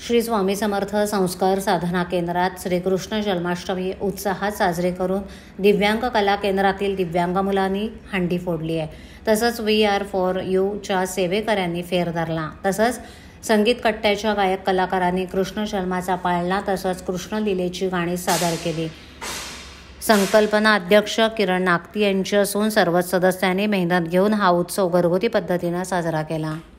श्री स्वामी समर्थ संस्कार साधना केंद्रात श्रीकृष्ण जन्माष्टमी उत्साहात साजरे करून दिव्यांग कला केंद्रातील दिव्यांग मुलांनी हंडी फोडली आहे. तसंच We Are For You च्या सेवेकऱ्यांनी फेर धरला. तसंच संगीत कट्ट्याच्या गायक कलाकारांनी कृष्ण जन्माचा पाळणा तसंच कृष्ण लीलेची गाणी सादर केली. संकल्पना अध्यक्ष किरण नागती यांची असून सर्वच सदस्यांनी मेहनत घेऊन हा उत्सव घरगुती पद्धतीनं साजरा केला.